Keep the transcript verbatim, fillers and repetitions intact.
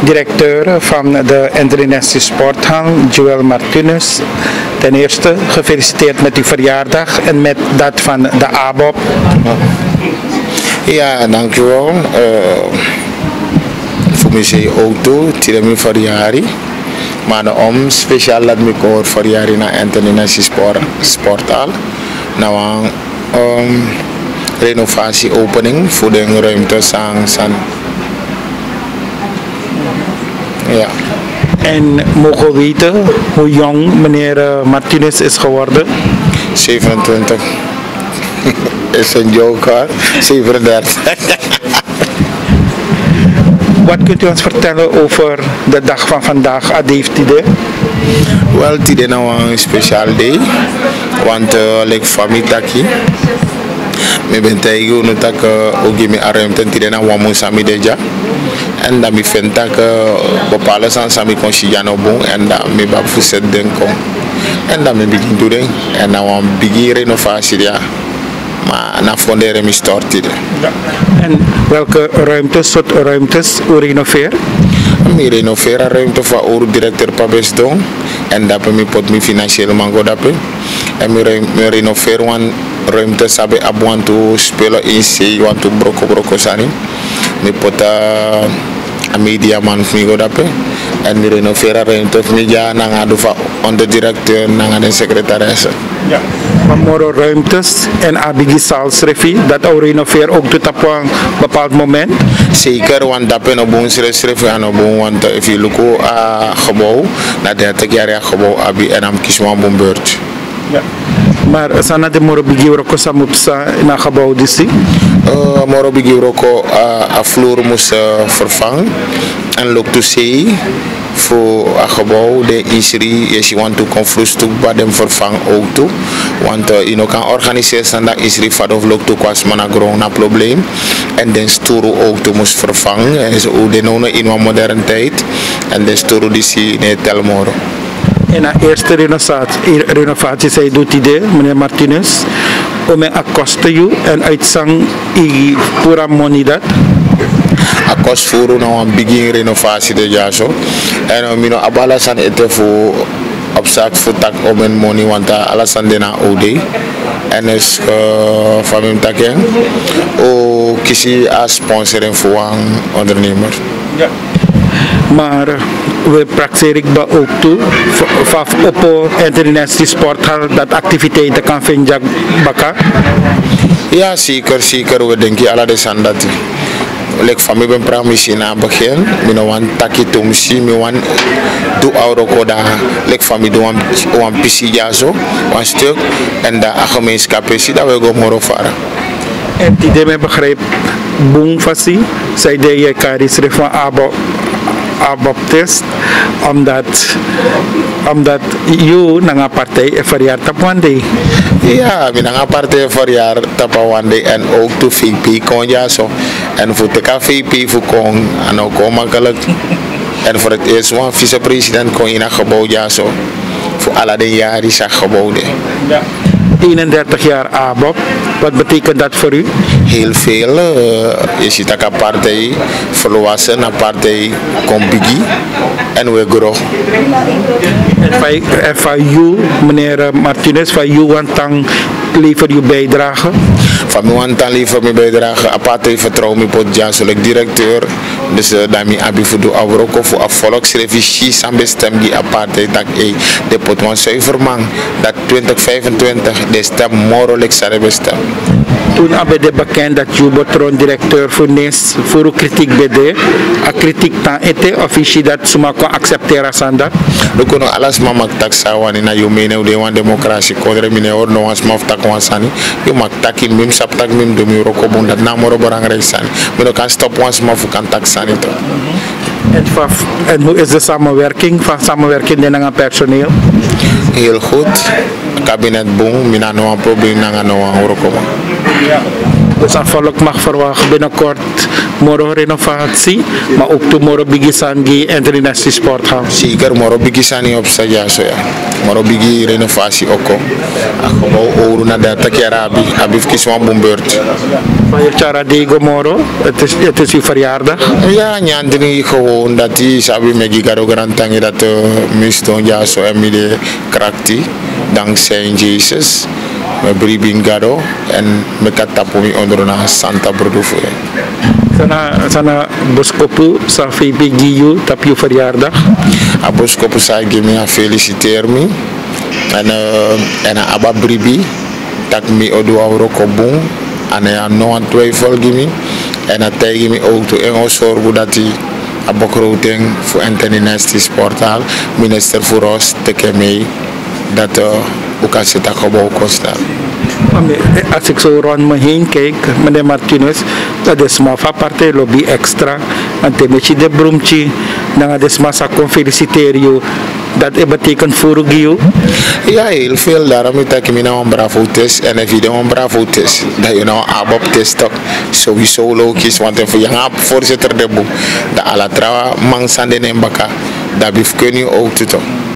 directeur van de International Sporthal, Joel Martinez. Ten eerste gefeliciteerd met uw verjaardag en met dat van de A B O P. Ja, dankjewel. Uh, voor mij zei ook toe, tijdens mijn verjaardag. Maar om speciaal laat me voor verjaardag naar International Sport, Sporthal. Nou, um, renovatie opening voor de ruimte sang san. Ja. En mogen we weten hoe jong meneer Martinez is geworden? zevenentwintig. Is een joker. zevenendertig. Wat kunt u ons vertellen over de dag van vandaag, Adeef Tide? Wel, Tide is nou een speciaal day. Want uh, like familie taki. Ik ben tegen dat ik ook in mijn ruimte Tide na wamu sami deja. En dan vind ik bepaalde zijn sami consciano bon en dan me bab fuset denko. En dan me begin te doen en dan een begin renovatie ja. Maar na fonderen me start ja. En welke ruimtes, soort ruimtes u renoveer? Ik renoveer een ruimte voor oor directeur Pabes doen en dat me pot me financieel mango dapen. En me renoveer een ruimte sabe abuan to spelen in zee want to broko broko sani. Me pot a media man migo dape en me renoveer een ruimte media nanga dofa onder directeur nanga de secretaresse. Ja. Maar moro ruimtes en abigi salsrefi dat au renoveer ook tot op een bepaald moment? Zeker, want dat ben op ons refi aan op ons, want if je look a gebouw, na dertig jaar gebouw abi en am kies een beurt. Ja. Maar sana de moro bigi roko samupsa na gebouw disi? Uh, moro bigi roko a vloer moest uh, vervangen en look to see voor een gebouw de isri is je want to confluss to bij dem vervangen ook toe want uh, je know, kan organiseren dat isri van of look to kwas man een groot probleem en dan sturu ook toe moest vervangen en zo de nonen in een moderne tijd en dan sturu die zie ne telmoro. En de eerste renovatie, renovatie zij doet idee, meneer Martinez, om een kosten u en uitzang i pura money dat. A kost voor een begin renovatie de jaar zo en we hebben alles aan het voor op zak voor tak om een money want alles aan de na O D en is van mijn takken o kiesi als sponsoring voor een ondernemer. Ja. Maar we praktijk ook toe van op International Sporthal dat activiteiten kan vinden baka. Ja zeker zeker we denken alle de sandati. Like familie ben praat na begin, mi no wan taki tumsi, mi wan do euro koda, like familie do wan wan pisi jazo, wan stuk en da gemeenschap is dat we go moro varen. En die de me begrijp, boom fasi, zij de je karis van abo abaptist, omdat omdat you nanga partij verjaar tap one day. Ja, mi nanga partij verjaar tap one day en ook to V P kon ja zo. En voor de V P voor kon en ook kon makkelijk. En voor het eerst one vicepresident kon in een gebouw ja zo. Voor alle de jaren is dat gebouw. Ja. eenendertig jaar A B O P, wat betekent dat voor u? Heel veel. Uh, je ziet dat een partij volwassen, een partij compigi en we groeien. En van u, meneer Martinez, van u want dan lever uw bijdrage? Van mij want dan lever mijn bijdrage. Een partij vertrouw me pot ja, zoals directeur. Dus uh, dat mijn abi voor de afroko voor een volksrevisie samen bestem die een partij dat ik de pot man zuiver man dat twintig vijfentwintig de stem morelijk zal bestemmen. Toen heb je bekend dat je botron directeur voor N I S voor uw kritiek bede, a kritiek dan ete of is je dat zomaar kan accepteren aan dat? We kunnen alles maar maken taxa wanneer na je meeneemt de wan democratie kodre mine or no was maar tak wan sani je maakt tak in mim sap tak mim domi rokobon dat na moro belangrijk zijn. We kan stop once maar voor kan taxa niet. En, en hoe is de samenwerking van samenwerking met het personeel? Heel goed. Het kabinet boom, mina no een probleem na no een rokobon. Ja. Dus afvallig mag verwachten binnenkort moro renovatie, maar ook to moro bigisangi international sporthal. Zeker, moro bigisani op ja zo ja. Moro bigi renovatie ook. Gewoon oru na data kerabi, abif kiswan bombeurt. Maar je cara dego moro, het is het is uw verjaardag. Ja, nyandri gewoon dat die sabi megi garo garantangi dat miston ja zo emide krakti dankzij Jezus. Me bribing gado en me katapumi ondrona Santa Brudufu. Sana sana boskopu sa fibi giyu tapi verjaardag. A boskopu sa gimi a feliciteer me en uh, en a aba bribi tak mi odu awro ko bun ane a no an twijfel gimi en a tay gimi ook to en osorgu dati a bokroting voor international sporthal minister voor ons teke mee dat uh, ook als het gebouw kost. Als ik zo rond me heen kijk, meneer Martinez, dat is maar van partij lobby extra. En dan je de broemtje, dan is maar zo feliciteren. Dat betekent voor u? Ja, heel veel. Daarom dat ik nou een bravo test. En als je een bravo test, dat je nou een abop test ook sowieso logisch. Want als je een voorzitter de boek, dat alle trouwen man zijn in baka, dat blijft kun je ook doen.